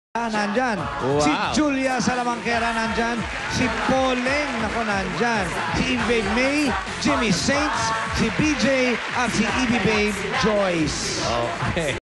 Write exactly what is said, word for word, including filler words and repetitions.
Nandyan. Wow. Si Julia Salamanquera nandyan. Si Poleng, nako nandyan. Si Eve May, Jimmy Saints, si B J at si Evie Babe Joyce. Okay.